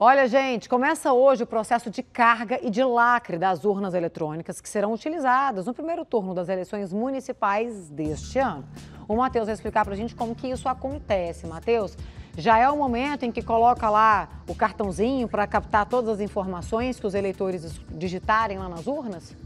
Olha, gente, começa hoje o processo de carga e de lacre das urnas eletrônicas que serão utilizadas no primeiro turno das eleições municipais deste ano. O Matheus vai explicar pra gente como que isso acontece. Matheus, já é o momento em que coloca lá o cartãozinho para captar todas as informações que os eleitores digitarem lá nas urnas?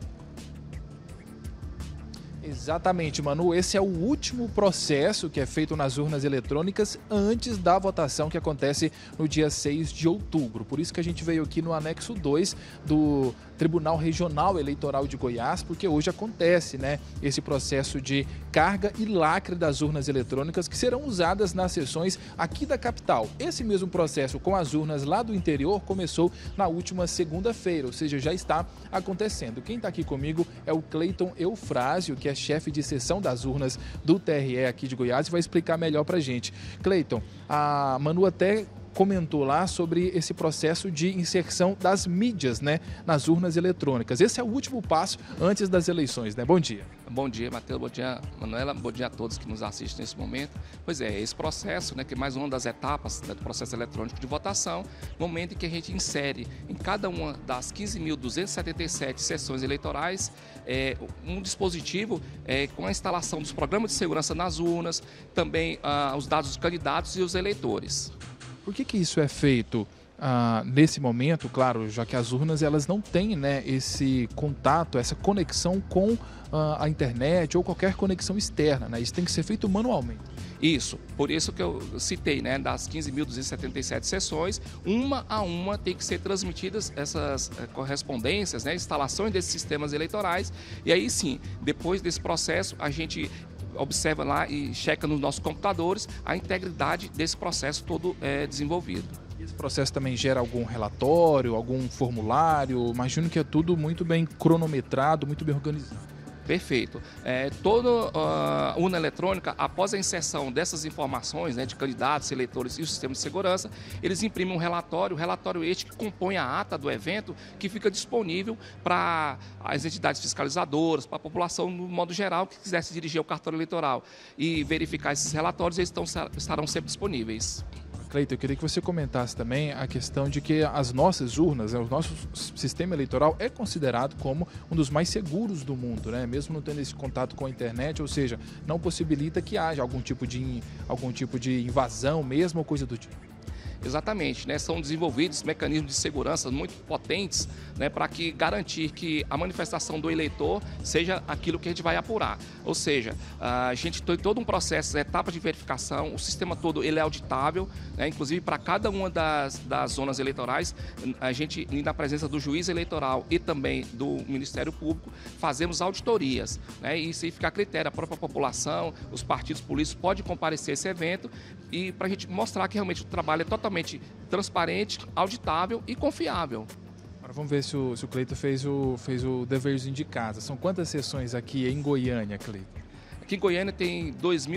Exatamente, Manu. Esse é o último processo que é feito nas urnas eletrônicas antes da votação que acontece no dia 6 de outubro. Por isso que a gente veio aqui no anexo 2 do Tribunal Regional Eleitoral de Goiás, porque hoje acontece, esse processo de carga e lacre das urnas eletrônicas que serão usadas nas sessões aqui da capital. Esse mesmo processo com as urnas lá do interior começou na última segunda-feira, ou seja, já está acontecendo. Quem está aqui comigo é o Cleiton Eufrásio, que é chefe de seção das urnas do TRE aqui de Goiás, e vai explicar melhor para a gente. Cleiton, a Manu até comentou lá sobre esse processo de inserção das mídias, nas urnas eletrônicas. Esse é o último passo antes das eleições, Bom dia. Bom dia, Matheus. Bom dia, Manuela. Bom dia a todos que nos assistem nesse momento. Pois é, esse processo, que é mais uma das etapas do processo eletrônico de votação, momento em que a gente insere em cada uma das 15.277 sessões eleitorais um dispositivo com a instalação dos programas de segurança nas urnas, também os dados dos candidatos e os eleitores. Por que isso é feito nesse momento, claro, já que as urnas elas não têm esse contato, essa conexão com a internet ou qualquer conexão externa, Isso tem que ser feito manualmente. Isso, por isso que eu citei, das 15.277 sessões, uma a uma tem que ser transmitidas essas correspondências, instalações desses sistemas eleitorais, e aí sim, depois desse processo, a gente observa lá e checa nos nossos computadores a integridade desse processo todo desenvolvido. Esse processo também gera algum relatório, algum formulário? Imagino que é tudo muito bem cronometrado, muito bem organizado. Perfeito. Toda urna eletrônica, após a inserção dessas informações de candidatos, eleitores e o sistema de segurança, eles imprimem um relatório este que compõe a ata do evento, que fica disponível para as entidades fiscalizadoras, para a população no modo geral que quiser se dirigir ao cartório eleitoral e verificar esses relatórios, eles estarão sempre disponíveis. Cleiton, eu queria que você comentasse também a questão de que as nossas urnas, o nosso sistema eleitoral é considerado como um dos mais seguros do mundo, mesmo não tendo esse contato com a internet, ou seja, não possibilita que haja algum tipo de invasão mesmo ou coisa do tipo. Exatamente, são desenvolvidos mecanismos de segurança muito potentes para garantir que a manifestação do eleitor seja aquilo que a gente vai apurar. Ou seja, a gente tem todo um processo, etapa de verificação, o sistema todo ele é auditável, inclusive para cada uma das zonas eleitorais, a gente, na presença do juiz eleitoral e também do Ministério Público, fazemos auditorias. E isso aí fica a critério, a própria população, os partidos políticos podem comparecer a esse evento e para a gente mostrar que realmente o trabalho é totalmente transparente, auditável e confiável. Agora vamos ver se o Cleiton fez o deverzinho de casa. São quantas sessões aqui em Goiânia, Cleiton? Aqui em Goiânia tem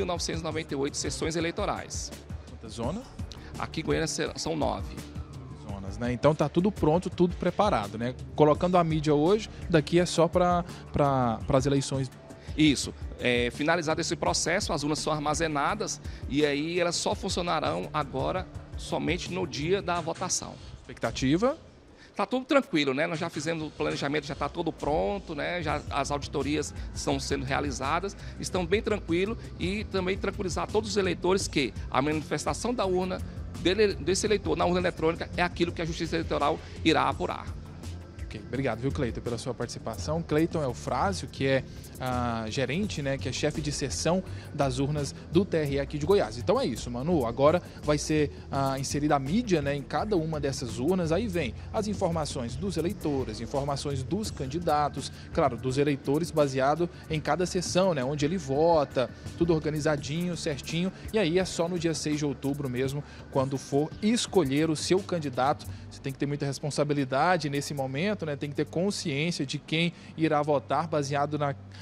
2.998 sessões eleitorais. Quantas zonas? Aqui em Goiânia são 9. Zonas, Então está tudo pronto, tudo preparado, Colocando a mídia hoje, daqui é só para as eleições. Isso. Finalizado esse processo, as urnas são armazenadas e aí elas só funcionarão agora somente no dia da votação. Expectativa? Está tudo tranquilo, Nós já fizemos o planejamento, já está tudo pronto, Já as auditorias estão sendo realizadas, estão bem tranquilo e também tranquilizar todos os eleitores que a manifestação da urna desse eleitor na urna eletrônica é aquilo que a Justiça Eleitoral irá apurar. Obrigado, viu, Cleiton, pela sua participação. Cleiton Eufrásio, que é gerente, que é chefe de seção das urnas do TRE aqui de Goiás. Então é isso, Manu. Agora vai ser inserida a mídia, em cada uma dessas urnas. Aí vem as informações dos eleitores, informações dos candidatos, claro, dos eleitores baseado em cada sessão, onde ele vota, tudo organizadinho, certinho. E aí é só no dia 6 de outubro mesmo, quando for escolher o seu candidato. Você tem que ter muita responsabilidade nesse momento, tem que ter consciência de quem irá votar baseado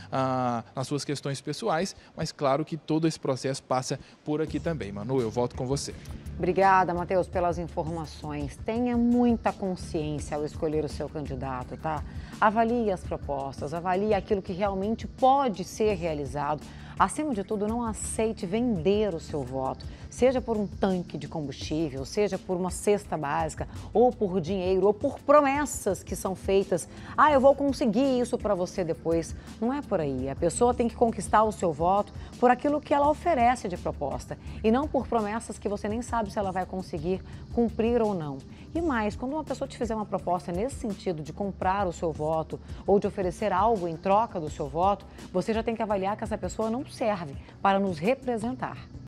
nas suas questões pessoais, mas claro que todo esse processo passa por aqui também. Manu, eu volto com você. Obrigada, Matheus, pelas informações. Tenha muita consciência ao escolher o seu candidato, tá? Avalie as propostas, avalie aquilo que realmente pode ser realizado. Acima de tudo, não aceite vender o seu voto. seja por um tanque de combustível, seja por uma cesta básica, ou por dinheiro, ou por promessas que são feitas. Ah, eu vou conseguir isso para você depois. Não é por aí. A pessoa tem que conquistar o seu voto por aquilo que ela oferece de proposta e não por promessas que você nem sabe se ela vai conseguir cumprir ou não. E mais, quando uma pessoa te fizer uma proposta nesse sentido de comprar o seu voto ou de oferecer algo em troca do seu voto, você já tem que avaliar que essa pessoa não serve para nos representar.